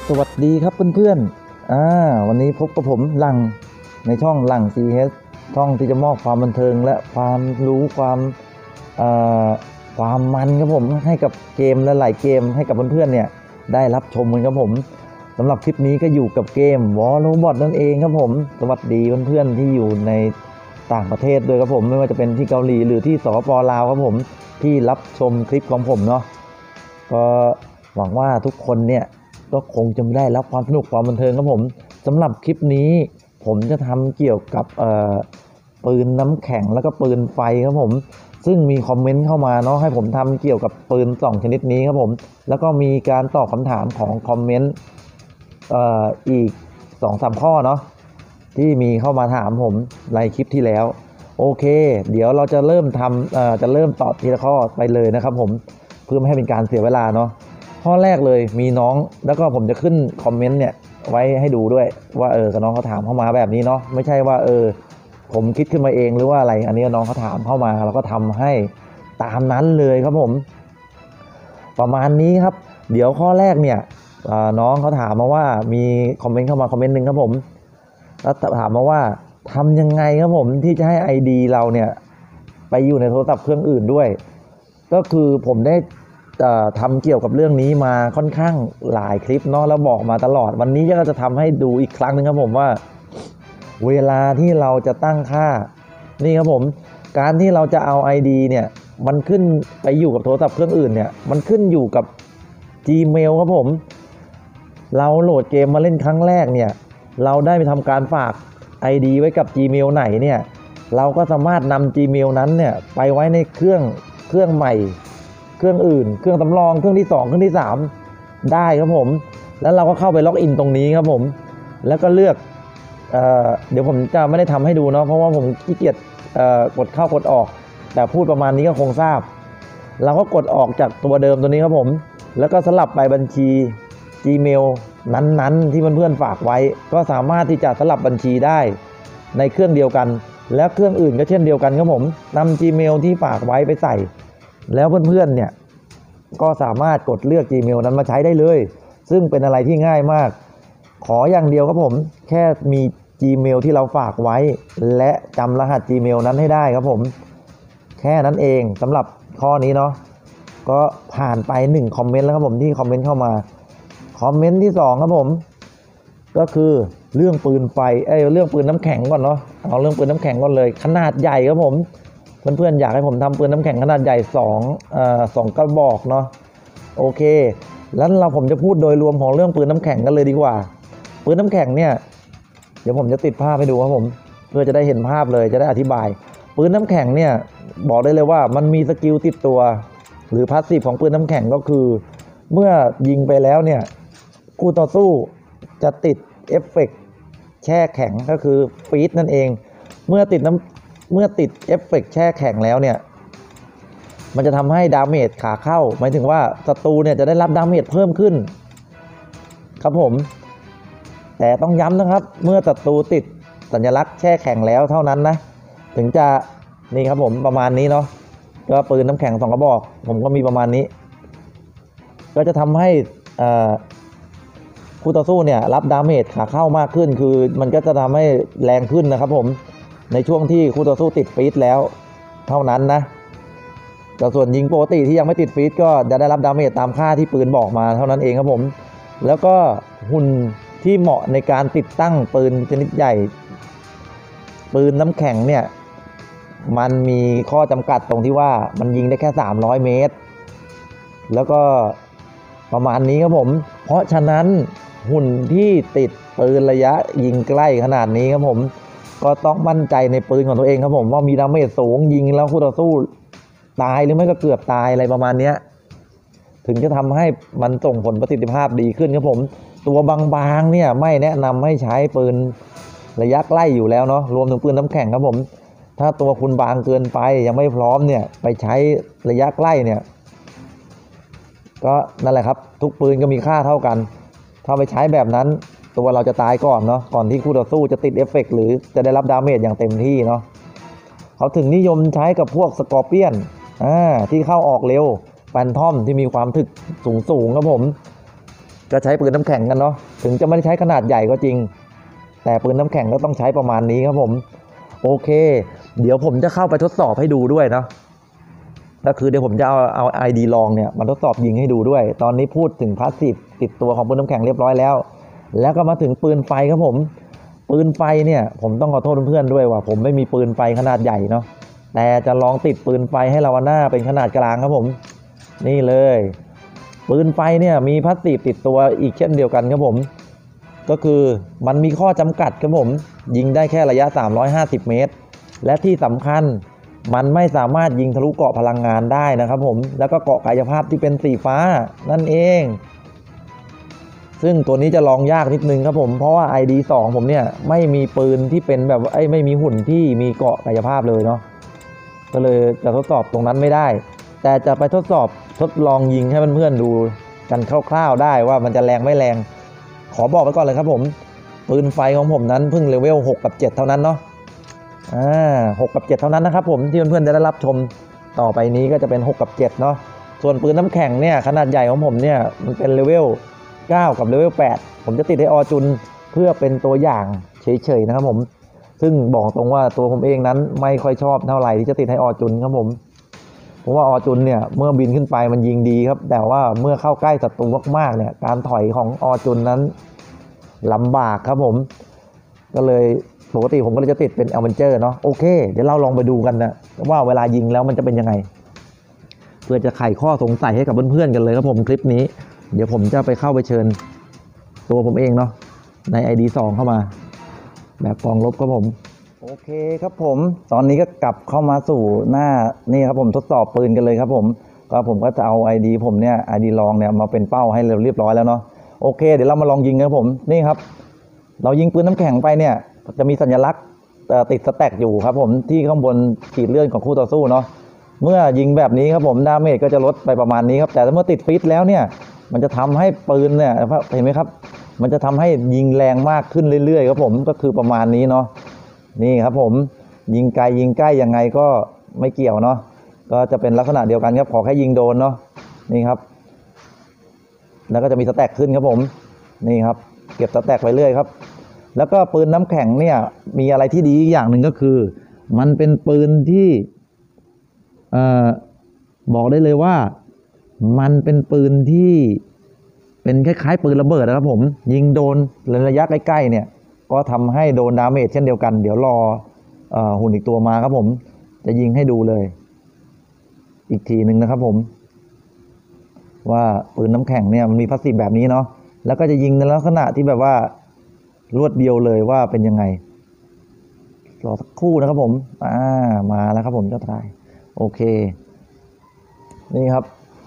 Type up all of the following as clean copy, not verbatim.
สวัสดีครับเพื่อนๆวันนี้พบกับผมหลังในช่องหลัง CS ช่องที่จะมอบความบันเทิงและความรู้เอ่อความมันครับผมให้กับเกมและหลายเกมให้กับเพื่อนๆเนี่ยได้รับชมกันครับผมสำหรับคลิปนี้ก็อยู่กับเกม War Robot นั่นเองครับผมสวัสดีเพื่อนๆที่อยู่ในต่างประเทศด้วยครับผมไม่ว่าจะเป็นที่เกาหลีหรือที่สปป.ลาวครับผมที่รับชมคลิปของผมเนาะก็หวังว่าทุกคนเนี่ยก็คงจะได้รับความสนุกความบันเทิงครับผมสำหรับคลิปนี้ผมจะทำเกี่ยวกับปืนน้ำแข็งแล้วก็ปืนไฟครับผมซึ่งมีคอมเมนต์เข้ามาเนาะให้ผมทำเกี่ยวกับปืน2ชนิดนี้ครับผมแล้วก็มีการตอบคำถามของคอมเมนต์อีก 2-3 ข้อเนาะที่มีเข้ามาถามผมในคลิปที่แล้วโอเคเดี๋ยวเราจะเริ่มตอบทีละข้อไปเลยนะครับผมเพื่อไม่ให้เป็นการเสียเวลาเนาะข้อแรกเลยมีน้องแล้วก็ผมจะขึ้นคอมเมนต์เนี่ยไว้ให้ดูด้วยว่ากับน้องเขาถามเข้ามาแบบนี้เนาะไม่ใช่ว่าผมคิดขึ้นมาเองหรือว่าอะไรอันนี้น้องเขาถามเข้ามาเราก็ทำให้ตามนั้นเลยครับผมประมาณนี้ครับเดี๋ยวข้อแรกเนี่ยน้องเขาถามมาว่ามีคอมเมนต์เข้ามาคอมเมนต์นึงครับผมแล้วถามมาว่าทำยังไงครับผมที่จะให้ ID เราเนี่ยไปอยู่ในโทรศัพท์เครื่องอื่นด้วยก็คือผมได้ทำเกี่ยวกับเรื่องนี้มาค่อนข้างหลายคลิปเนาะแล้วบอกมาตลอดวันนี้ก็จะทำให้ดูอีกครั้งนึงครับผมว่าเวลาที่เราจะตั้งค่านี่ครับผมการที่เราจะเอา ID เนี่ยมันขึ้นไปอยู่กับโทรศัพท์เครื่องอื่นเนี่ยมันขึ้นอยู่กับ Gmail ครับผมเราโหลดเกมมาเล่นครั้งแรกเนี่ยเราได้ไปทำการฝาก ID ไว้กับ Gmail ไหนเนี่ยเราก็สามารถนำ Gmail นั้นเนี่ยไปไว้ในเครื่องใหม่เครื่องอื่นเครื่องสำรองเครื่องที่2เครื่องที่3ได้ครับผมแล้วเราก็เข้าไปล็อกอินตรงนี้ครับผมแล้วก็เลือกเดี๋ยวผมจะไม่ได้ทำให้ดูเนาะเพราะว่าผมขี้เกียจกดเข้ากดออกแต่พูดประมาณนี้ก็คงทราบเราก็กดออกจากตัวเดิมตัวนี้ครับผมแล้วก็สลับไปบัญชี Gmail นั้นๆที่เพื่อนๆฝากไว้ก็สามารถที่จะสลับบัญชีได้ในเครื่องเดียวกันและเครื่องอื่นก็เช่นเดียวกันครับผมนำ Gmail ที่ฝากไว้ไปใส่แล้วเพื่อนๆเนี่ยก็สามารถกดเลือก Gmail นั้นมาใช้ได้เลยซึ่งเป็นอะไรที่ง่ายมากขออย่างเดียวครับผมแค่มี Gmail ที่เราฝากไว้และจำรหัส Gmail นั้นให้ได้ครับผมแค่นั้นเองสำหรับข้อนี้เนาะก็ผ่านไป1คอมเมนต์แล้วครับผมที่คอมเมนต์เข้ามาคอมเมนต์ที่2ครับผมก็คือเรื่องปืนไฟเรื่องปืนน้ำแข็งก่อนเนาะเอาเรื่องปืนน้ำแข็งก่อนเลยขนาดใหญ่ครับผมเพื่อนๆอยากให้ผมทำปืนน้ำแข็งขนาดใหญ่2กระบอกเนาะโอเคแล้วผมจะพูดโดยรวมของเรื่องปืนน้ำแข็งกันเลยดีกว่าปืนน้ำแข็งเนี่ยเดี๋ยวผมจะติดภาพให้ดูครับผมเพื่อจะได้เห็นภาพเลยจะได้อธิบายปืนน้ำแข็งเนี่ยบอกได้เลยว่ามันมีสกิลติดตัวหรือพาสซีฟของปืนน้ำแข็งก็คือเมื่อยิงไปแล้วเนี่ยคู่ต่อสู้จะติดเอฟเฟกต์แช่แข็งก็คือฟีดนั่นเองเมื่อติดเอฟเฟกต์แช่แข็งแล้วเนี่ยมันจะทำให้ดาเมจขาเข้าหมายถึงว่าศัตรูเนี่ยจะได้รับดาเมจเพิ่มขึ้นครับผมแต่ต้องย้ำนะครับเมื่อศัตรูติดสัญลักษณ์แช่แข็งแล้วเท่านั้นนะถึงจะนี่ครับผมประมาณนี้เนาะก็ปืนน้ำแข็ง2กระบอกผมก็มีประมาณนี้ก็จะทำให้คู่ต่อสู้เนี่ยรับดาเมจขาเข้ามากขึ้นคือมันก็จะทำให้แรงขึ้นนะครับผมในช่วงที่คู่ต่อสู้ติดฟีดแล้วเท่านั้นนะแต่ส่วนยิงปกติที่ยังไม่ติดฟีดก็จะได้รับดาเมจตามค่าที่ปืนบอกมาเท่านั้นเองครับผมแล้วก็หุ่นที่เหมาะในการติดตั้งปืนชนิดใหญ่ปืนน้ำแข็งเนี่ยมันมีข้อจำกัดตรงที่ว่ามันยิงได้แค่300เมตรแล้วก็ประมาณนี้ครับผมเพราะฉะนั้นหุ่นที่ติดปืนระยะยิงใกล้ขนาดนี้ครับผมก็ต้องมั่นใจในปืนของตัวเองครับผมว่ามีดาเมจสูงยิงแล้วคู่ต่อสู้ตายหรือไม่ก็เกือบตายอะไรประมาณนี้ถึงจะทำให้มันส่งผลประสิทธิภาพดีขึ้นครับผมตัวบางๆเนี่ยไม่แนะนำให้ใช้ปืนระยะใกล้อยู่แล้วเนาะรวมถึงปืนน้ำแข็งครับผมถ้าตัวคุณบางเกินไปยังไม่พร้อมเนี่ยไปใช้ระยะใกล้เนี่ยก็นั่นแหละครับทุกปืนก็มีค่าเท่ากันถ้าไปใช้แบบนั้นตัวเราจะตายก่อนเนาะก่อนที่คู่ต่อสู้จะติดเอฟเฟกต์หรือจะได้รับดาเมจอย่างเต็มที่เนาะเขาถึงนิยมใช้กับพวกสกอร์เปียนที่เข้าออกเร็วแฟนทอมที่มีความถึกสูงครับผมก็ใช้ปืนน้ำแข็งกันเนาะถึงจะไม่ได้ใช้ขนาดใหญ่ก็จริงแต่ปืนน้ำแข็งก็ต้องใช้ประมาณนี้ครับผมโอเคเดี๋ยวผมจะเข้าไปทดสอบให้ดูด้วยเนาะก็คือเดี๋ยวผมจะเอา ID ลองเนี่ยมาทดสอบยิงให้ดูด้วยตอนนี้พูดถึงพาสซีฟติดตัวของปืนน้ำแข็งเรียบร้อยแล้วก็มาถึงปืนไฟครับผมปืนไฟเนี่ยผมต้องขอโทษเพื่อนๆด้วยว่าผมไม่มีปืนไฟขนาดใหญ่เนาะแต่จะลองติดปืนไฟให้ลาวาน่าเป็นขนาดกลางครับผมนี่เลยปืนไฟเนี่ยมีพาสซีฟติดตัวอีกเช่นเดียวกันครับผมก็คือมันมีข้อจำกัดครับผมยิงได้แค่ระยะ350 เมตรและที่สำคัญมันไม่สามารถยิงทะลุเกราะพลังงานได้นะครับผมแล้วก็เกราะกายภาพที่เป็นสีฟ้านั่นเองซึ่งตัวนี้จะลองยากนิดนึงครับผมเพราะว่า ID 2ผมเนี่ยไม่มีปืนที่เป็นแบบไม่มีหุ่นที่มีเกราะกายภาพเลยเนาะก็เลยจะทดสอบตรงนั้นไม่ได้แต่จะไปทดลองยิงให้เพื่อนๆดูกันคร่าวๆได้ว่ามันจะแรงไม่แรงขอบอกไว้ก่อนเลยครับผมปืนไฟของผมนั้นเพิ่งเลเวล6กับ7เท่านั้นเนาะ6กับ7เท่านั้นนะครับผมที่เพื่อนๆจะได้รับชมต่อไปนี้ก็จะเป็น6กับ7เนาะส่วนปืนน้ำแข็งเนี่ยขนาดใหญ่ของผมเนี่ยมันเป็นเลเวล9กับเลเวล8ผมจะติดให้อจุนเพื่อเป็นตัวอย่างเฉยๆนะครับผมซึ่งบอกตรงว่าตัวผมเองนั้นไม่ค่อยชอบเท่าไหร่ที่จะติดให้อจุนครับผมเพราะว่าอจุนเนี่ยเมื่อบินขึ้นไปมันยิงดีครับแต่ว่าเมื่อเข้าใกล้ศัตรูมากๆเนี่ยการถอยของอจุนนั้นลำบากครับผมก็เลยปกติผมก็เลยจะติดเป็นอเวนเจอร์เนาะโอเคเดี๋ยวเราลองไปดูกันนะว่าเวลายิงแล้วมันจะเป็นยังไงเพื่อจะไขข้อสงสัยให้กับเพื่อนๆกันเลยครับผมคลิปนี้เดี๋ยวผมจะไปเข้าไปเชิญตัวผมเองเนาะใน ID 2เข้ามาแบบกองลบครับผมโอเคครับผมตอนนี้ก็กลับเข้ามาสู่หน้านี่ครับผมทดสอบปืนกันเลยครับผมก็จะเอา ID ผมเนี่ย ID ลองเนี่ยมาเป็นเป้าให้เรียบร้อยแล้วเนาะโอเคเดี๋ยวเรามาลองยิงกันครับผมนี่ครับเรายิงปืนน้ำแข็งไปเนี่ยจะมีสัญลักษณ์ติดสแต็กอยู่ครับผมที่ข้างบนขีดเลื่อนของคู่ต่อสู้เนาะเมื่อยิงแบบนี้ครับผมดาเมจก็จะลดไปประมาณนี้ครับแต่เมื่อติดฟิตแล้วเนี่ยมันจะทำให้ปืนเนี่ยเห็นไหมครับมันจะทำให้ยิงแรงมากขึ้นเรื่อยๆครับผมก็คือประมาณนี้เนาะนี่ครับผมยิงไกลยิงใกล้ยังไงก็ไม่เกี่ยวเนาะก็จะเป็นลักษณะเดียวกันครับขอแค่ยิงโดนเนาะนี่ครับแล้วก็จะมีสแต็กขึ้นครับผมนี่ครับเก็บสแต็กไปเรื่อยครับแล้วก็ปืนน้ำแข็งเนี่ยมีอะไรที่ดีอย่างหนึ่งก็คือมันเป็นปืนที่บอกได้เลยว่ามันเป็นปืนที่เป็นคล้ายๆปืนระเบิดนะครับผมยิงโดนระยะใกล้ๆเนี่ยก็ทำให้โดนดาเมจเช่นเดียวกันเดี๋ยวรอหุ่นอีกตัวมาครับผมจะยิงให้ดูเลยอีกทีหนึ่งนะครับผมว่าปืนน้ำแข็งเนี่ยมันมีพาสซีฟแบบนี้เนาะแล้วก็จะยิงในลักษณะที่แบบว่ารวดเดียวเลยว่าเป็นยังไงรอสักครู่นะครับผมมาแล้วครับผมเจ้าทายโอเคนี่ครับ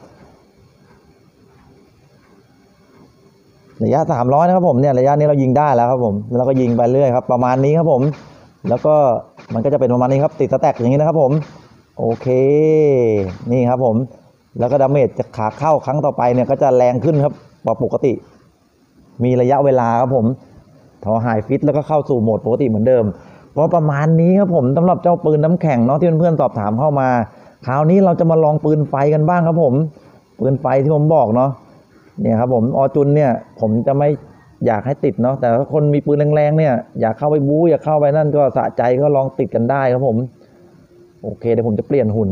ระยะ300นะครับผมเนี่ยระยะนี้เรายิงได้แล้วครับผมแล้วก็ยิงไปเรื่อยครับประมาณนี้ครับผมแล้วก็มันก็จะเป็นประมาณนี้ครับติดสแต็กอย่างนี้นะครับผมโอเคนี่ครับผมแล้วก็ดาเมจจะขาเข้าครั้งต่อไปเนี่ยก็จะแรงขึ้นครับปกติมีระยะเวลาครับผมพอหายฟิตแล้วก็เข้าสู่โหมดปกติเหมือนเดิมเพราะประมาณนี้ครับผมสำหรับเจ้าปืนน้ำแข็งเนาะที่เพื่อนๆสอบถามเข้ามาคราวนี้เราจะมาลองปืนไฟกันบ้างครับผมปืนไฟที่ผมบอกเนาะเนี่ยครับผมอจุนเนี่ยผมจะไม่อยากให้ติดเนาะแต่ถ้าคนมีปืนแรงๆเนี่ยอยากเข้าไปบู๊อยากเข้าไปนั่นก็สะใจก็ลองติดกันได้ครับผมโอเคเดี๋ยวผมจะเปลี่ยนหุ่น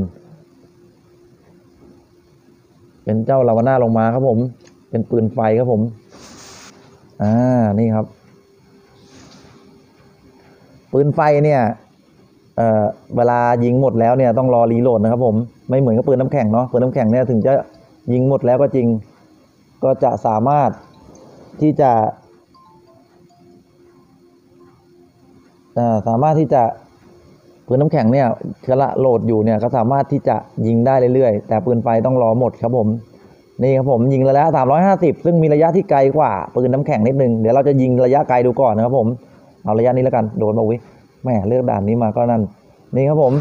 เป็นเจ้าลาวาน่าลงมาครับผมเป็นปืนไฟครับผมนี่ครับปืนไฟเนี่ยเวลายิงหมดแล้วเนี่ยต้องรอรีโหลดนะครับผมไม่เหมือนกับปืนน้ำแข็งเนาะปืนน้ำแข็งเนี่ยถึงจะยิงหมดแล้วก็จริงก็จะสามารถที่จะปืนน้ำแข็งเนี่ยขณะโหลดอยู่เนี่ยก็สามารถที่จะยิงได้เรื่อยๆแต่ปืนไฟต้องรอหมดครับผมนี่ครับผมยิงระยะ350ซึ่งมีระยะที่ไกลกว่าปืนน้ำแข็งนิดนึงเดี๋ยวเราจะยิงระยะไกลดูก่อนนะครับผมเอาระยะนี้แล้วกันโดนมาวิแม่เลือกด่านนี้มาก็นั่นนี่ครับผม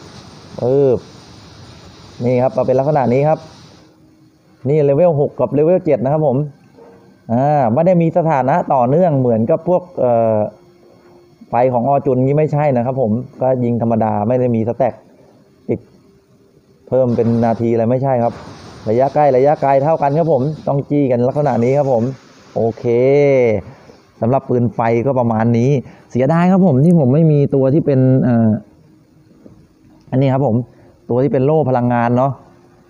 นี่ครับเป็นลักษณะนี้ครับนี่เลเวล6กับเลเวล7นะครับผมไม่ได้มีสถานะต่อเนื่องเหมือนกับพวกไฟของอจุนนี้ไม่ใช่นะครับผมก็ยิงธรรมดาไม่ได้มีสแต็กติดเพิ่มเป็นนาทีอะไรไม่ใช่ครับระยะใกล้ระยะไกลเท่ากันครับผมต้องจี้กันลักษณะนี้ครับผมโอเคสำหรับปืนไฟก็ประมาณนี้เสียดายครับผมที่ผมไม่มีตัวที่เป็นอันนี้ครับผมตัวที่เป็นโล่พลังงานเนาะ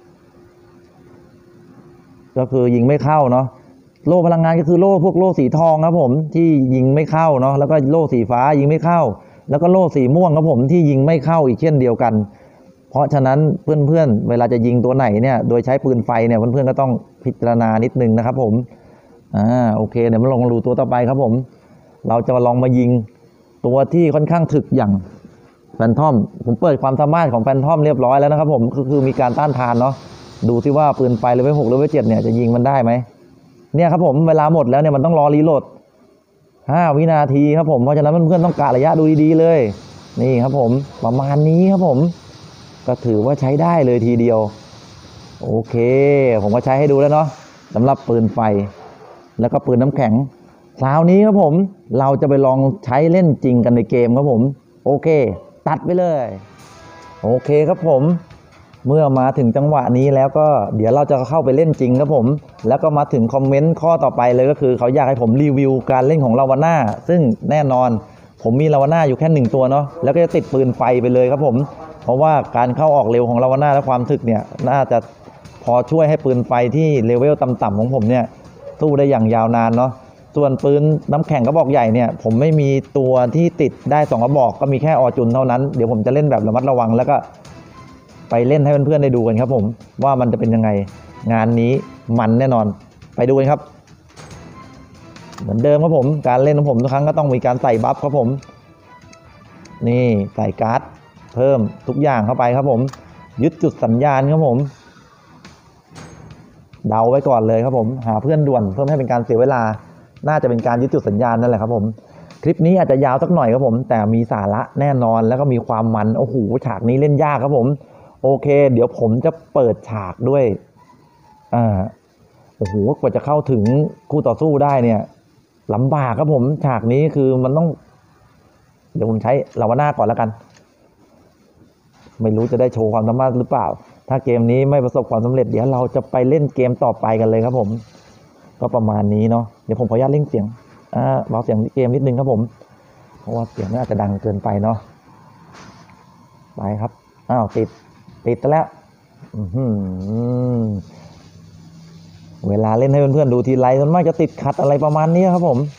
ก็คือยิงไม่เข้าเนาะโล่พลังงานก็คือโล่พวกโล่สีทองครับผมที่ยิงไม่เข้าเนาะแล้วก็โล่สีฟ้ายิงไม่เข้าแล้วก็โล่สีม่วงครับผมที่ยิงไม่เข้าอีกเช่นเดียวกันเพราะฉะนั้นเพื่อนๆเวลาจะยิงตัวไหนเนี่ยโดยใช้ปืนไฟเนี่ยเพื่อนๆก็ต้องพิจารณานิดนึงนะครับผมโอเคเดี๋ยวมาลองดูตัวต่อไปครับผมเราจะมาลองมายิงตัวที่ค่อนข้างถึกอย่างแฟนทอมผมเปิดความสามารถของแฟนทอมเรียบร้อยแล้วนะครับผมคือมีการต้านทานเนาะดูซิว่าปืนไฟเลเวล6เลเวล7เนี่ยจะยิงมันได้ไหมเนี่ยครับผมเวลาหมดแล้วเนี่ยมันต้องรอรีโหลด5 วินาทีครับผมเพราะฉะนั้นเพื่อนๆต้องกะระยะดูดีๆเลยนี่ครับผมประมาณนี้ครับผมก็ถือว่าใช้ได้เลยทีเดียวโอเคผมก็ใช้ให้ดูแล้วเนาะสำหรับปืนไฟแล้วก็ปืนน้ำแข็งคราวนี้ครับผมเราจะไปลองใช้เล่นจริงกันในเกมครับผมโอเคตัดไปเลยโอเคครับผมเมื่อมาถึงจังหวะนี้แล้วก็เดี๋ยวเราจะเข้าไปเล่นจริงครับผมแล้วก็มาถึงคอมเมนต์ข้อต่อไปเลยก็คือเขาอยากให้ผมรีวิวการเล่นของลาวาน่าซึ่งแน่นอนผมมีลาวาน่าอยู่แค่1ตัวเนาะแล้วก็จะติดปืนไฟไปเลยครับผมเพราะว่าการเข้าออกเร็วของลาวาน่าและความถึกเนี่ยน่าจะพอช่วยให้ปืนไฟที่เลเวลต่ำๆของผมเนี่ยสู้ได้อย่างยาวนานเนาะส่วนปืนน้ำแข็งกระบอกใหญ่เนี่ยผมไม่มีตัวที่ติดได้2กระบอกก็มีแค่ออจุนเท่านั้นเดี๋ยวผมจะเล่นแบบระมัดระวังแล้วก็ไปเล่นให้เพื่อนๆได้ดูกันครับผมว่ามันจะเป็นยังไงงานนี้มันแน่นอนไปดูกันครับเหมือนเดิมครับผมการเล่นของผมทุกครั้งก็ต้องมีการใส่บัฟครับผมนี่ใส่การ์ดเพิ่มทุกอย่างเข้าไปครับผมยึดจุดสัญญาณครับผมเดาไว้ก่อนเลยครับผมหาเพื่อนด่วนเพื่อไม่ให้เป็นการเสียเวลาน่าจะเป็นการยึดจุดสัญญาณนั่นแหละครับผมคลิปนี้อาจจะยาวสักหน่อยครับผมแต่มีสาระแน่นอนแล้วก็มีความมันโอ้โหฉากนี้เล่นยากครับผมโอเคเดี๋ยวผมจะเปิดฉากด้วยโอ้โหกว่าจะเข้าถึงคู่ต่อสู้ได้เนี่ยลำบากครับผมฉากนี้คือมันต้องเดี๋ยวผมใช้ลาวาน่าก่อนแล้วกันไม่รู้จะได้โชว์ความสามารถหรือเปล่าถ้าเกมนี้ไม่ประสบความสำเร็จเดี๋ยวเราจะไปเล่นเกมต่อไปกันเลยครับผมก็ประมาณนี้เนาะเดี๋ยวผมขออนุญาตเล่นเสียงเบาเสียงเกมนิดนึงครับผมเพราะว่าเสียงน่าจะดังเกินไปเนาะไปครับติดแล้วเวลาเล่นให้เพื่อนๆดูทีไรส่วนมากจะติดขัดอะไรประมาณนี้ครับผม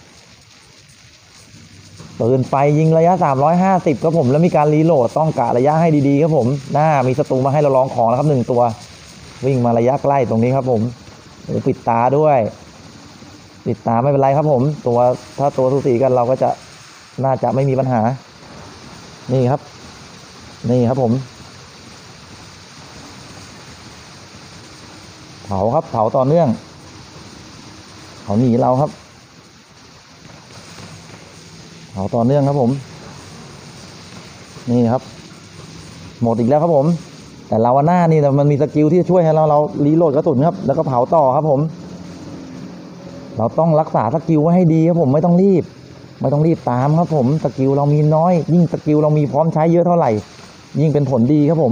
ปืนไฟยิงระยะ350ครับผมแล้วมีการรีโหลดต้องกะระยะให้ดีๆครับผมมีศัตรูมาให้เราลองของแล้วครับ1ตัววิ่งมาระยะใกล้ตรงนี้ครับผมปิดตาด้วยปิดตาไม่เป็นไรครับผมถ้าตัวสูสีกันเราก็จะน่าจะไม่มีปัญหานี่ครับผมเผาครับเผาต่อเนื่องเขาหนีเราครับเผาต่อเนื่องครับผมนี่ครับหมดอีกแล้วครับผมแต่ลาวาน่านี่มันมีสกิลที่ช่วยให้เรารีโหลดกระสุนครับแล้วก็เผาต่อครับผมเราต้องรักษาสกิลไว้ให้ดีครับผมไม่ต้องรีบตามครับผมสกิลเรามีน้อยยิ่งสกิลเรามีพร้อมใช้เยอะเท่าไหร่ยิ่งเป็นผลดีครับผม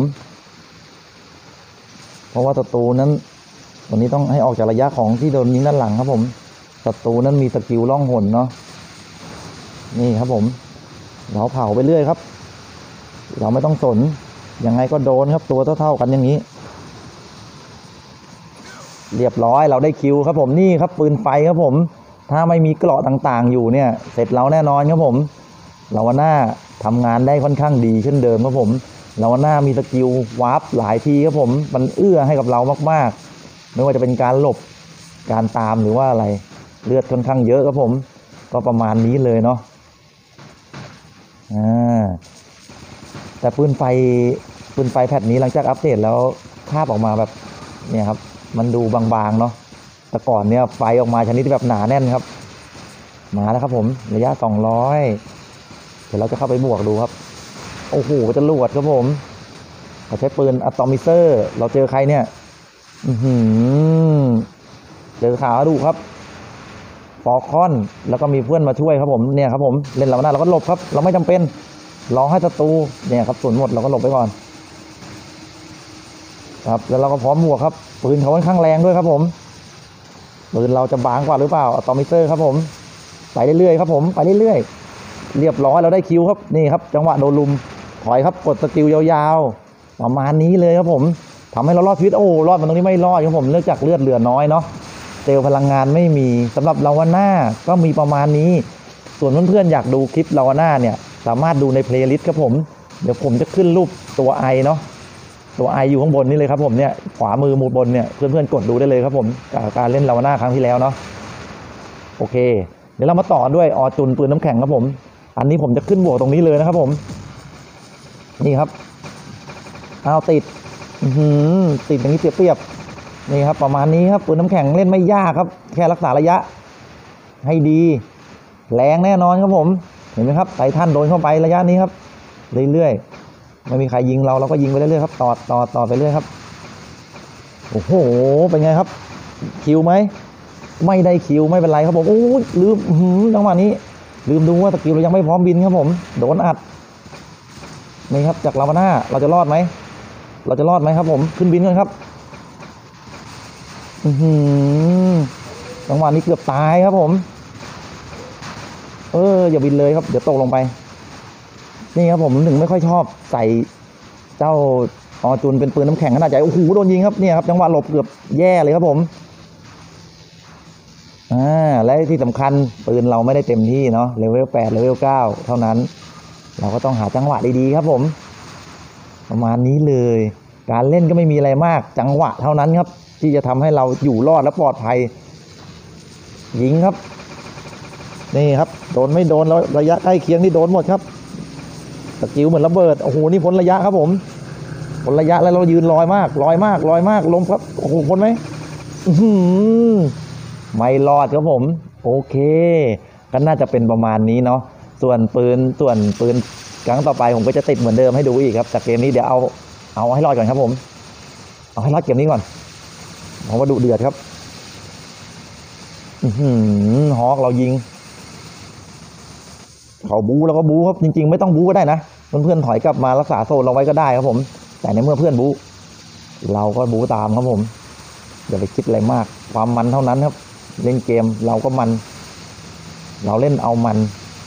เพราะว่าศัตรูนั้นวันนี้ต้องให้ออกจากระยะของที่โดนยิงด้านหลังครับผมศัตรูนั้นมีสกิลล่องหนเนาะนี่ครับผมเราเผาไปเรื่อยครับเราไม่ต้องสนยังไงก็โดนครับตัวเท่ากันอย่างนี้เรียบร้อยเราได้คิวครับผมนี่ครับปืนไฟครับผมถ้าไม่มีเกราะต่างๆอยู่เนี่ยเสร็จเราแน่นอนครับผมลาวาน่าทำงานได้ค่อนข้างดีเช่นเดิมครับผมลาวาน่ามีสกิลวาร์ปหลายทีครับผมมันเอื้อให้กับเรามากๆไม่ว่าจะเป็นการหลบการตามหรือว่าอะไรเลือดค่อนข้างเยอะครับผมก็ประมาณนี้เลยเนาะแต่ปืนไฟแพทนี้หลังจากอัปเดตแล้วภาพออกมาแบบเนี่ยครับมันดูบางๆเนาะแต่ก่อนเนี่ยไฟออกมาชนิดที่แบบหนาแน่นครับมาแล้วครับผมระยะ200เดี๋ยวเราจะเข้าไปบวกดูครับโอ้โหจะลวดครับผมเขาใช้ปืนอะตอมิเซอร์เราเจอใครเนี่ยเจอขาดูครับฟอลคอนแล้วก็มีเพื่อนมาช่วยครับผมเนี่ยครับผมเล่นลาวาน่าเราก็หลบครับเราไม่จำเป็นรอให้ศัตรูเนี่ยครับส่วนหมดเราก็หลบไปก่อนครับแล้วเราก็พร้อมบวกครับปืนเขาค่อนข้างแรงด้วยครับผมปืนเราจะบางกว่าหรือเปล่าอะตอมิเตอร์ครับผมไปเรื่อยๆครับผมไปเรื่อยๆเรียบร้อยเราได้คิวครับนี่ครับจังหวะโดนลุมถอยครับกดสกิลยาวๆประมาณนี้เลยครับผมทำให้เรารอดชีวิตโอ้รอดมาตรงนี้ไม่รอดครับผมเนื่องจากเลือดเหลือน้อยเนาะเซลล์พลังงานไม่มีสำหรับลาวาน่าก็มีประมาณนี้ส่วนเพื่อนๆอยากดูคลิปลาวาน่าเนี่ยสามารถดูในเพลย์ลิสต์ครับผมเดี๋ยวผมจะขึ้นรูปตัวไอเนาะตัวไออยู่ข้างบนนี่เลยครับผมเนี่ยขวามือมุมบนเนี่ยเพื่อนๆกดดูได้เลยครับผมการเล่นลาวาน่าครั้งที่แล้วเนาะโอเคเดี๋ยวเรามาต่อด้วยออจุนปืนน้ำแข็งครับผมอันนี้ผมจะขึ้นบวกตรงนี้เลยนะครับผมนี่ครับเอาติดติดอย่างนี้เปรียบนี่ครับประมาณนี้ครับปืนน้ำแข็งเล่นไม่ยากครับแค่รักษาระยะให้ดีแรงแน่นอนครับผมเห็นไหมครับไททันโดนเข้าไประยะนี้ครับเรื่อยๆไม่มีใครยิงเราก็ยิงไปเรื่อยๆครับต่อไปเรื่อยครับโอ้โหเป็นไงครับคิวไหมไม่ได้คิวไม่เป็นไรครับผมโอ้ลืมจังหวะนี้ลืมดูว่าสกิลเรายังไม่พร้อมบินครับผมโดนอัดนี่ครับจากลาวาน่าเราจะรอดไหมครับผมขึ้นบินกันครับจังหวะนี้เกือบตายครับผมอย่าบินเลยครับเดี๋ยวตกลงไปนี่ครับผมถึงไม่ค่อยชอบใส่เจ้าออจุนเป็นปืนน้ำแข็งขนาดใหญ่โอ้โหโดนยิงครับเนี่ยครับจังหวะหลบเกือบแย่เลยครับผมและที่สำคัญปืนเราไม่ได้เต็มที่เนาะเลเวล8เลเวล9เท่านั้นเราก็ต้องหาจังหวะดีๆครับผมประมาณนี้เลยการเล่นก็ไม่มีอะไรมากจังหวะเท่านั้นครับที่จะทำให้เราอยู่รอดและปลอดภัยยิงครับนี่ครับโดนไม่โดนแล้วระยะใกล้เคียงนี่โดนหมดครับสกิลเหมือนระเบิดโอ้โหนี่พ้นระยะครับผมพ้นระยะแล้วเรายืนลอยมากล้มครับโอ้โหพ้นไหมไม่รอดครับผมโอเคก็น่าจะเป็นประมาณนี้เนาะส่วนปืนครั้งต่อไปผมก็จะติดเหมือนเดิมให้ดูอีกครับจากเกมนี้เดี๋ยวเอาให้รอดก่อนครับผมเอาให้รอดเกมนี้ก่อนเพราะว่าดุเดือดครับฮอกเรายิงเขาบู๊แล้วก็บู๊ครับจริงๆไม่ต้องบู๊ก็ได้นะเพื่อนๆถอยกลับมารักษาโซนเราไว้ก็ได้ครับผมแต่ในเมื่อเพื่อนบู๊เราก็บู๊ตามครับผมอย่าไปคิดอะไรมากความมันเท่านั้นครับเล่นเกมเราก็มันเราเล่นเอามัน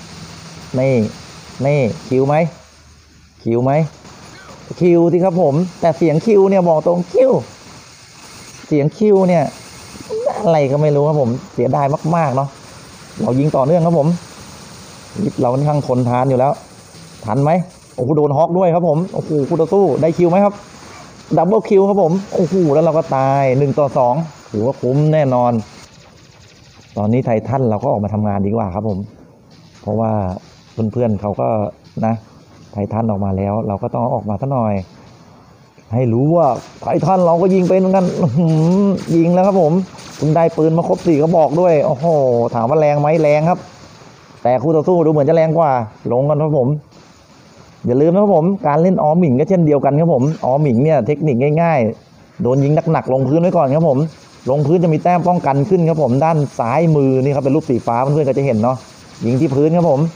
นี่คิวไหมคิวที่ครับผมแต่เสียงคิวเนี่ยบอกตรงคิวเสียงคิวเนี่ยอะไรก็ไม่รู้ครับผมเสียดายมากๆเนาะเรายิงต่อเนื่องครับผมเราค่อนข้างทนทานอยู่แล้วทันไหมโอ้โหโดนฮอกด้วยครับผมโอ้โหคู่ต่อสู้ได้คิวไหมครับดับเบิลคิวครับผมโอ้โหแล้วเราก็ตาย1-2ถือว่าคุ้มแน่นอนตอนนี้ไททันเราก็ออกมาทำงานดีกว่าครับผมเพราะว่าเพื่อนๆเขาก็นะไททันออกมาแล้วเราก็ต้องออกมาสักหน่อยให้รู้ว่าไททันเราก็ยิงเป็นเหมือนกันยิงแล้วครับผมคุณได้ปืนมาครบ4กระบอกด้วยโอ้โหถามว่าแรงไหมแรงครับแต่คู่ต่อสู้ดูเหมือนจะแรงกว่าลงกันครับผมอย่าลืมนะครับผมการเล่นออหมิงก็เช่นเดียวกันครับผมออหมิงเนี่ยเทคนิคง่ายๆโดนยิงหนักๆลงพื้นไว้ก่อนครับผมลงพื้นจะมีแต้มป้องกันขึ้นครับผมด้านซ้ายมือนี่ครับเป็นรูปสีฟ้าเพื่อนๆก็จะเห็นเนาะยิงที่พื้นครับผม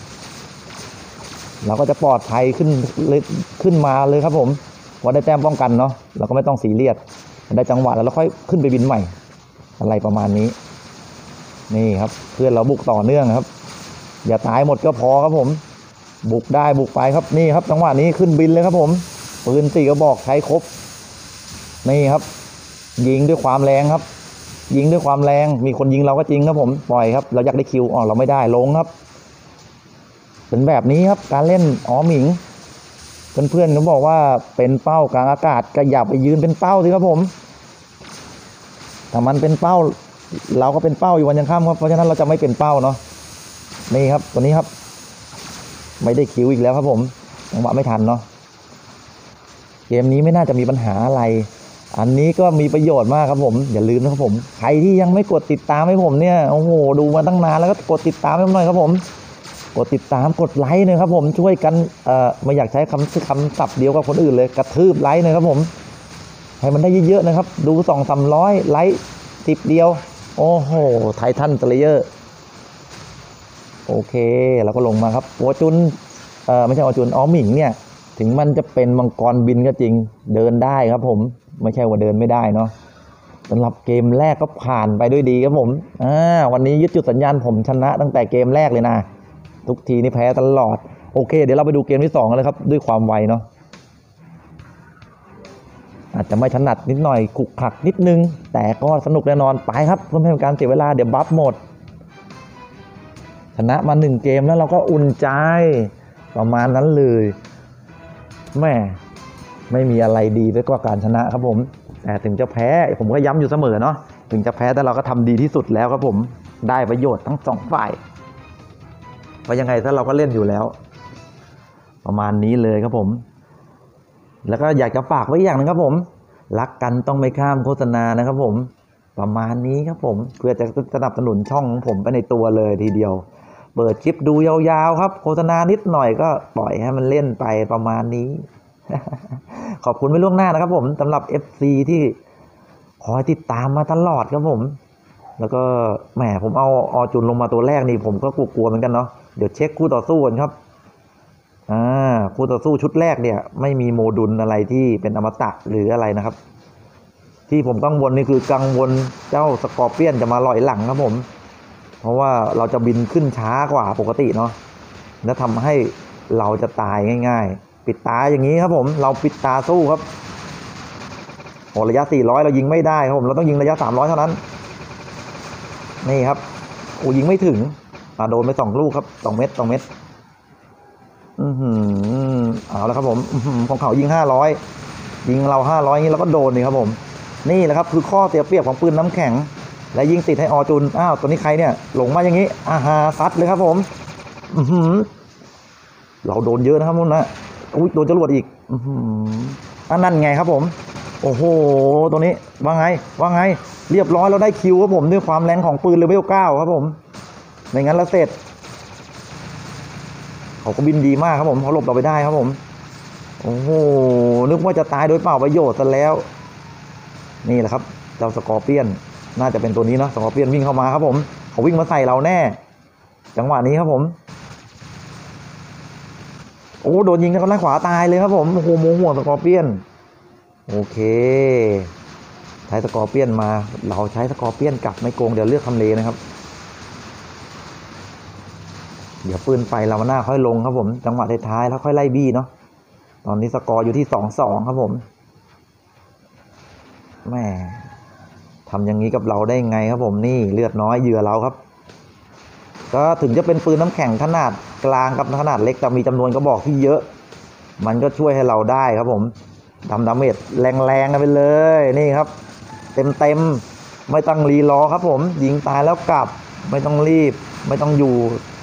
เราก็จะปลอดภัยขึ้นมาเลยครับผมพอได้แต้มป้องกันเนาะเราก็ไม่ต้องซีเรียสได้จังหวะแล้วเราค่อยขึ้นไปบินใหม่อะไรประมาณนี้นี่ครับเพื่อนเราบุกต่อเนื่องครับอย่าตายหมดก็พอครับผมบุกได้บุกไปครับนี่ครับจังหวะนี้ขึ้นบินเลยครับผมปืน4กระบอกใช้ครบนี่ครับยิงด้วยความแรงครับยิงด้วยความแรงมีคนยิงเราก็จริงครับผมปล่อยครับเราอยากได้คิวเราไม่ได้ลงครับเป็นแบบนี้ครับการเล่นอ๋อหมิงเพื่อนๆเขาบอกว่าเป็นเป้ากลางอากาศก็อย่าไปยืนเป็นเป้าสิครับผมถ้ามันเป็นเป้าเราก็เป็นเป้าอยู่วันยังค่ำครับเพราะฉะนั้นเราจะไม่เป็นเป้าเนาะนี่ครับตัวนี้ครับไม่ได้คิวอีกแล้วครับผมจังหวะไม่ทันเนาะเกมนี้ไม่น่าจะมีปัญหาอะไรอันนี้ก็มีประโยชน์มากครับผมอย่าลืมนะครับผมใครที่ยังไม่กดติดตามให้ผมเนี่ยโอ้โหดูมาตั้งนานแล้วก็กดติดตามให้ผมหน่อยครับผมกดติดตามกดไลค์นะครับผมช่วยกันไม่อยากใช้คำศัพท์เดียวกับคนอื่นเลยกระทืบไลค์นะครับผมให้มันได้เยอะๆนะครับดู200-300ไลค์10เดียวโอ้โหไททันสเลเยอร์โอเคเราก็ลงมาครับหัวจุนไม่ใช่หัวจุนอ๋อหมิงเนี่ยถึงมันจะเป็นมังกรบินก็จริงเดินได้ครับผมไม่ใช่ว่าเดินไม่ได้เนาะสำหรับเกมแรกก็ผ่านไปด้วยดีครับผมวันนี้ยึดจุดสัญญาณผมชนะตั้งแต่เกมแรกเลยนะทุกทีนี่แพ้ตลอดโอเคเดี๋ยวเราไปดูเกมที่2กันเลยครับด้วยความไวเนาะอาจจะไม่ถนัดนิดหน่อยขุกขักนิดนึงแต่ก็สนุกแน่นอนไปครับเพื่อไม่ให้เป็นการเสียเวลาเดี๋ยวบัฟหมดชนะมา1เกมแล้วเราก็อุ่นใจประมาณนั้นเลยแม่ไม่มีอะไรดีไปกว่าการชนะครับผมแต่ถึงจะแพ้ผมก็ย้ำอยู่เสมอเนาะถึงจะแพ้แต่เราก็ทำดีที่สุดแล้วครับผมได้ประโยชน์ทั้ง2ฝ่ายเพราะยังไงถ้าเราก็เล่นอยู่แล้วประมาณนี้เลยครับผมแล้วก็อยากจะฝากไว้อย่างนึงครับผมรักกันต้องไม่ข้ามโฆษณานะครับผมประมาณนี้ครับผมเพื่อจะสนับสนุนช่องของผมไปในตัวเลยทีเดียวเปิดคลิปดูยาวๆครับโฆษณานิดหน่อยก็ปล่อยให้มันเล่นไปประมาณนี้ ขอบคุณไว้ล่วงหน้านะครับผมสำหรับ FC ที่คอยติดตามมาตลอดครับผมแล้วก็แหมผมเอาอจุนลงมาตัวแรกนี่ผมก็กลัวเหมือนกันเนาะเดี๋ยวเช็คคู่ต่อสู้กันครับคู่ต่อสู้ชุดแรกเนี่ยไม่มีโมดูลอะไรที่เป็นอมตะหรืออะไรนะครับที่ผมกังวลนี่คือกังวลเจ้าสกอร์เปียนจะมาลอยหลังครับผมเพราะว่าเราจะบินขึ้นช้ากว่าปกติเนาะและทำให้เราจะตายง่ายๆปิดตาอย่างนี้ครับผมเราปิดตาสู้ครับโอ้ระยะ400เรายิงไม่ได้ครับผมเราต้องยิงระยะ300เท่านั้นนี่ครับโอ้ยิงไม่ถึงโดนไป2ลูกครับ2เม็ดเอาแล้วครับผมของเขายิง500ยิงเรา500นี้เราก็โดนนี่ครับผมนี่แหละครับคือข้อเสียเปรียบของปืนน้ำแข็งและยิงติดให้อจุนตัวนี้ใครเนี่ยหลงมาอย่างนี้ซัดเลยครับผมเราโดนเยอะนะครับมุนนะโดนจรวดอีกนั่นไงครับผมโอ้โหตัวนี้ว่าไงเรียบร้อยเราได้คิวครับผมด้วยความแรงของปืนเลเวล9ครับผมไม่งั้นเราเสร็จเขาก็บินดีมากครับผมเขาหลบเราไปได้ครับผมโอ้โหนึกว่าจะตายโดยเปล่าประโยชน์ซะแล้วนี่แหละครับเจ้าสกอร์เปียนน่าจะเป็นตัวนี้เนาะสกอร์เปียนวิ่งเข้ามาครับผมเขาวิ่งมาใส่เราแน่จังหวะนี้ครับผมโอ้โดนยิงทางด้านขวาตายเลยครับผมโอ้โหโมโหสกอร์เปียนโอเคใช้สกอร์เปียนมาเราใช้สกอร์เปียนกลับไม่โกงเดี๋ยวเลือกทำเลนะครับเดี๋ยวปืนไฟเราหน้าค่อยลงครับผมจังหวะท้ายๆแล้วค่อยไล่บี้เนาะตอนนี้สกอร์อยู่ที่2-2ครับผมแม่ทำอย่างนี้กับเราได้ไงครับผมนี่เลือดน้อยเหยื่อเราครับก็ถึงจะเป็นปืนน้ำแข็งขนาดกลางกับขนาดเล็กแต่มีจำนวนกระบอกที่เยอะมันก็ช่วยให้เราได้ครับผมทำดาเมจแรงๆกันไปเลยนี่ครับเต็มไม่ต้องรีรอครับผมยิงตายแล้วกลับไม่ต้องรีบไม่ต้องอยู่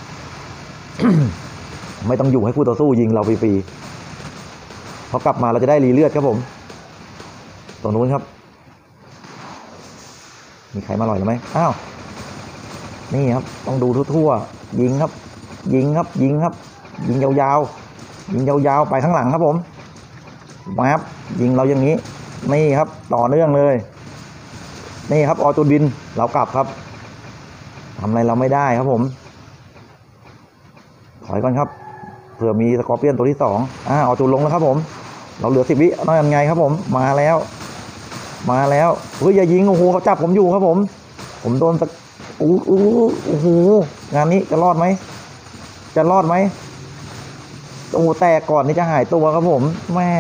ไม่ต้องอยู่ให้คู่ต่อสู้ยิงเราฟรีๆพอกลับมาเราจะได้รีเลือดครับผมตรงนู้นครับมีใครมาหล่อยหรือไม่นี่ครับต้องดูทั่วๆยิงครับยิงยาวๆไปข้างหลังครับผมมาครับยิงเราอย่างนี้นี่ครับต่อเนื่องเลยนี่ครับออจุนบินเรากลับครับทำอะไรเราไม่ได้ครับผมถอยก่อนครับเผื่อมีสกอร์เปียนตัวที่2ออจุนลงแล้วครับผมเราเหลือ10 วินั่นไงครับผมมาแล้วเฮ้ยอย่ายิงโอ้โหเขาจับผมอยู่ครับผมโดนโอ้โหงานนี้จะรอดไหมโอ้แตกก่อนนี่จะหายตัวครับผมแม่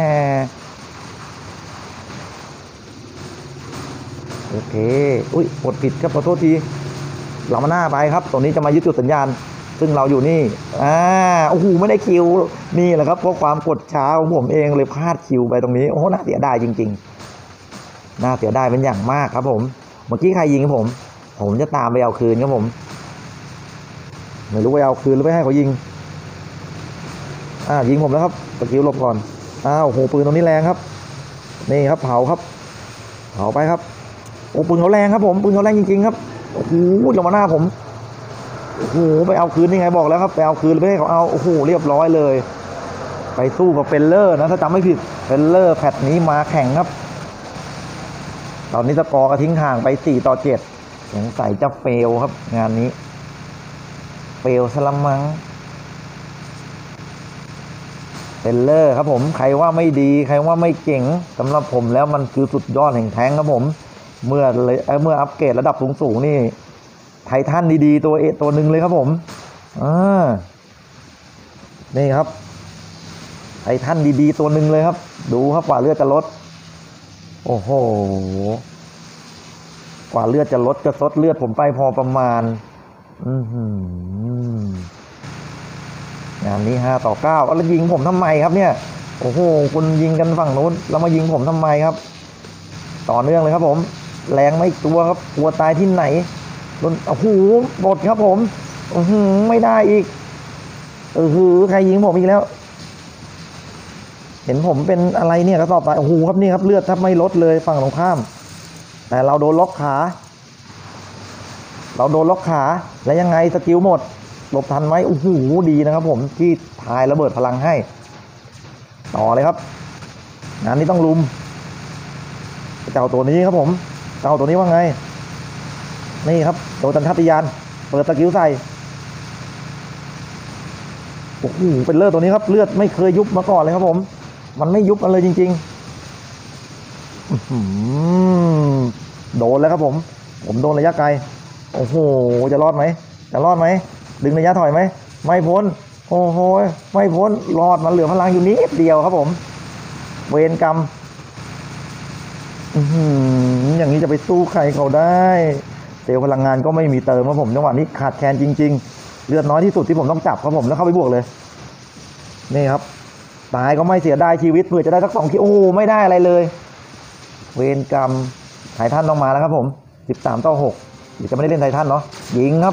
โอเคกดผิดครับขอโทษทีเรามาหน้าไปครับตรงนี้จะมายึดจุดสัญญาณซึ่งเราอยู่นี่โอ้โหไม่ได้คิวนี่แหละครับเพราะความกดช้าของผมเองเลยพลาดคิวไปตรงนี้โอ้โหน่าเสียดายจริงๆน่าเสียดายเป็นอย่างมากครับผมเมื่อกี้ใครยิงผมจะตามไปเอาคืนครับผมไม่รู้ไปเอาคืนหรือไม่ให้เขายิงยิงผมแล้วครับตะกิ้วหลบก่อนโอ้โหปืนตรงนี้แรงครับนี่ครับเผาไปครับโอ้ปืนเขาแรงครับผมปืนเขาแรงจริงๆครับโอ้โหลงมาหน้าผมโอ้โหไปเอาคืนนี่ไงบอกแล้วครับไปเอาคืนไม่ให้เขาเอาโอ้โหเรียบร้อยเลยไปสู้กับเฟลเลอร์นะถ้าจำไม่ผิดเฟลเลอร์แพทนี้มาแข่งครับตอนนี้สกอร์ก็ทิ้งห่างไป4-7สงสัยจะเฟลครับงานนี้เฟลสลัมมังเป็นเลอร์ครับผมใครว่าไม่ดีใครว่าไม่เก่งสำหรับผมแล้วมันคือสุดยอดแห่งแท้งครับผมเมื่ออัปเกรดระดับสูงนี่ไททันดีๆตัวหนึ่งเลยครับผมอ่านี่ครับไททันดีๆตัวหนึ่งเลยครับดูครับกว่าเลือดจะลดโอ้โหกว่าเลือดจะลดจะซดเลือดผมไปพอประมาณงานนี้5-9แล้วยิงผมทำไมครับเนี่ยโอ้โหคุณยิงกันฝั่งนู้นแล้วมายิงผมทำไมครับต่อเนื่องเลยครับผมแรงไม่ตัวครับกลัวตายที่ไหนโดนโอ้โหบดครับผมไม่ได้อีกใครยิงผมอีกแล้วเห็นผมเป็นอะไรเนี่ยก็ตอบไปโอ้โหครับนี่ครับเลือดแทบไม่ลดเลยฝั่งตรงข้ามแต่เราโดนล็อกขาแล้วยังไงสกิลหมดหลบทันไหมโอ้โหดีนะครับผมที่ทายระเบิดพลังให้ต่อเลยครับงานนี้ต้องลุมเจ้าตัวนี้ครับผมเจ้าตัวนี้ว่าไงนี่ครับโดนจันทปฏิญาณเปิดสกิลใส่โอ้โหเป็นเลือดตัวนี้ครับเลือดไม่เคยยุบมาก่อนเลยครับผมมันไม่ยุบกันเลยจริงๆโดนแล้วครับผมโดนระยะไกลโอ้โหจะรอดไหมดึงระยะถอยไหมไม่พ้นโอ้โหไม่พ้นรอดมันเหลือพลังอยู่นิดเดียวครับผมเวรกรรมอย่างนี้จะไปสู้ใครเขาได้เซลล์พลังงานก็ไม่มีเติมครับผมจังหวะนี้ขาดแคลนจริงๆเลือดน้อยที่สุดที่ผมต้องจับครับผมแล้วเข้าไปบวกเลยนี่ครับตายก็ไม่เสียดายชีวิตเพื่อจะได้สัก2 คิวโอ้ไม่ได้อะไรเลยเวรกรรมไททันต้องมาแล้วครับผม13-6เดี๋ยวจะไม่ได้เล่นไททันเนาะยิงครับ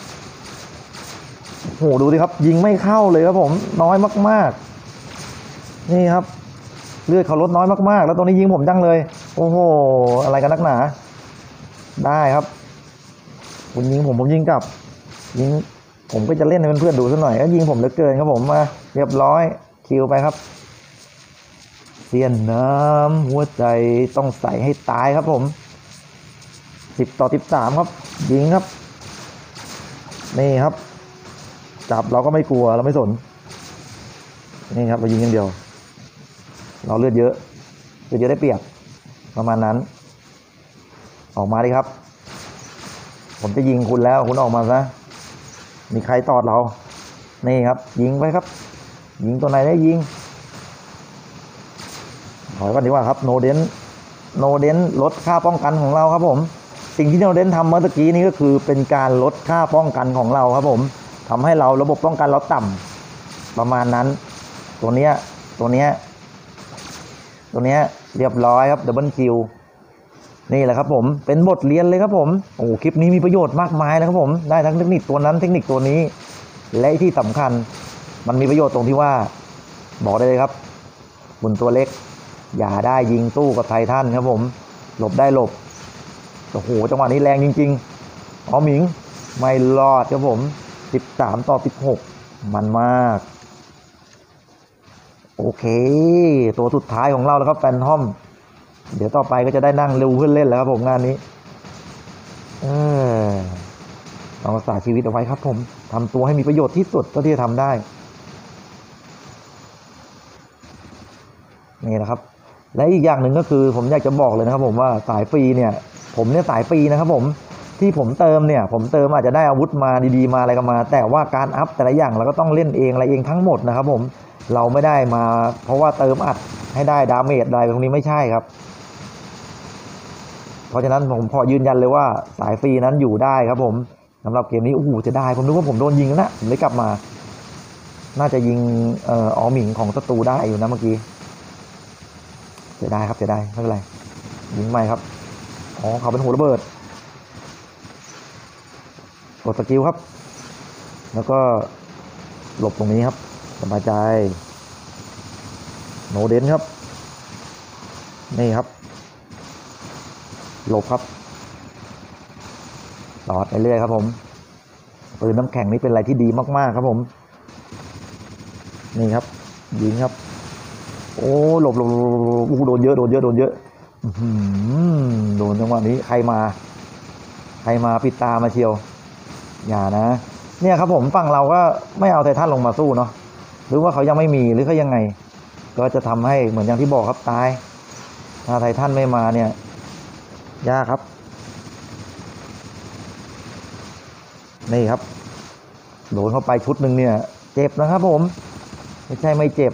โอ้โหดูดิครับยิงไม่เข้าเลยครับผมน้อยมากๆนี่ครับเลือดเขาลดน้อยมากๆแล้วตัวนี้ยิงผมจังเลยโอ้โหอะไรกันนักหนาได้ครับคุณยิงผมยิงกลับยิงผมก็จะเล่นให้เพื่อนๆดูสักหน่อยก็ยิงผมเหลือเกินครับผมมาเรียบร้อยคิวไปครับเสี้ยนน้ำหัวใจต้องใส่ให้ตายครับผม10-13ครับยิงครับนี่ครับจับเราก็ไม่กลัวเราไม่สนนี่ครับเรายิงอย่างเดียวเราเลือดเยอะได้เปรียบประมาณนั้นออกมาดิครับผมจะยิงคุณแล้วคุณออกมาซะมีใครตอดเรานี่ครับยิงไปครับยิงตัวไหนได้ยิงถอยก่อนดีกว่าครับโนเดนลดค่าป้องกันของเราครับผมสิ่งที่โนเดนทำเมื่อกี้นี้ก็คือเป็นการลดค่าป้องกันของเราครับผมทำให้เราระบบป้องกันเราต่ำประมาณนั้นตัวเนี้ยเรียบร้อยครับดับเบิลคิวนี่แหละครับผมเป็นบทเรียนเลยครับผมโอ้คลิปนี้มีประโยชน์มากมายนะครับผมได้ทั้งเทคนิคตัวนั้นเทคนิคตัวนี้และที่สำคัญมันมีประโยชน์ตรงที่ว่าบอกได้เลยครับบุญตัวเล็กอย่าได้ยิงตู้กับไททันครับผมหลบได้หลบโอ้โหจังหวะนี้แรงจริงๆหมิงไม่รอดครับผม13-16มันมากโอเคตัวสุดท้ายของเราแล้วครับแฟนทอมเดี๋ยวต่อไปก็จะได้นั่งเร็วขึ้นเล่นแล้วครับผมงานนี้ต้องรักษาชีวิตเอาไว้ครับผมทำตัวให้มีประโยชน์ที่สุดเท่าที่จะทำได้นี่นะครับและอีกอย่างหนึ่งก็คือผมอยากจะบอกเลยนะครับผมว่าสายฟรีเนี่ยผมเนี่ยสายฟรีนะครับผมที่ผมเติมอาจจะได้อาวุธมาดีๆมาอะไรกันมาแต่ว่าการอัพแต่ละอย่างเราก็ต้องเล่นเองอะไรเองทั้งหมดนะครับผมเราไม่ได้มาเพราะว่าเติมอัดให้ได้ดาเมจอะไรตรงนี้ไม่ใช่ครับเพราะฉะนั้นผมขอยืนยันเลยว่าสายฟรีนั้นอยู่ได้ครับผมสำหรับเกมนี้โอ้โหจะได้ผมนึกว่าผมโดนยิงนะผมเลยกลับมาน่าจะยิงอ๋อหมิงของศัตรูได้อยู่นะเมื่อกี้จะได้ครับจะได้ไม่เป็นไรยิงใหม่ครับอ๋อเขาเป็นหัวระเบิดกดสกิลครับแล้วก็หลบตรงนี้ครับสบายใจโนเดนครับนี่ครับหลบครับต่อไปเรื่อยครับผมปืนน้ำแข็งนี่เป็นอะไรที่ดีมากๆครับผมนี่ครับยิงครับโอ้หลบโดนเยอะโดนจังหวะนี้ใครมาปิดตามาเชียวอย่านะเนี่ยครับผมฝั่งเราก็ไม่เอาไททันลงมาสู้เนาะหรือว่าเขายังไม่มีหรือเขายังไงก็จะทำให้เหมือนอย่างที่บอกครับตายถ้าไททันไม่มาเนี่ยยากครับนี่ครับโดนเข้าไปชุดหนึ่งเนี่ยเจ็บนะครับผมไม่ใช่ไม่เจ็บ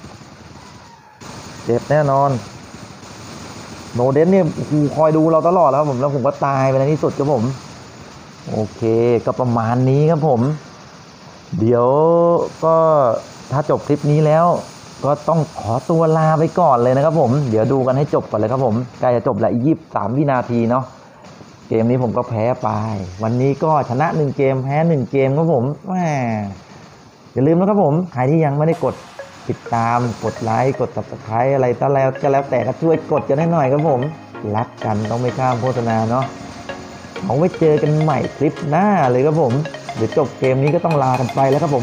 เจ็บแน่นอนโนเดนเนี่ยคอยดูเราตลอดแล้วผมแล้วผมก็ตายไปในที่สุดครับผมโอเคก็ประมาณนี้ครับผมเดี๋ยวก็ถ้าจบคลิปนี้แล้วก็ต้องขอตัวลาไปก่อนเลยนะครับผมเดี๋ยวดูกันให้จบก่อนเลยครับผมใกล้จะจบแล้ว23 วินาทีเนาะเกมนี้ผมก็แพ้ไปวันนี้ก็ชนะ1เกมแพ้1เกมครับผมแหมอย่าลืมนะครับผมใครที่ยังไม่ได้กดติดตามกดไลค์กด Subscribe อะไรก็แล้วแต่ก็ช่วยกดกันให้หน่อยครับผมรักกันต้องไม่ข้ามโฆษณาเนาะเอาไว้เจอกันใหม่คลิปหน้าเลยครับผมเดี๋ยวจบเกมนี้ก็ต้องลากันไปแล้วครับผม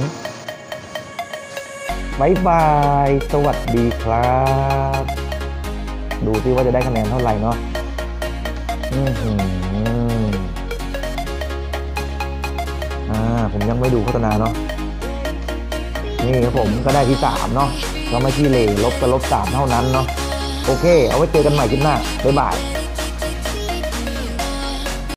บ๊ายบายสวัสดีครับดูซิว่าจะได้คะแนนเท่าไหร่เนาะผมยังไม่ดูโฆษณาเนาะนี่ครับผมก็ได้ที่3เนาะก็ไม่ขี้เหร่ลบกับลบ3เท่านั้นเนาะโอเคเอาไว้เจอกันใหม่คลิปหน้าบ๊ายบาย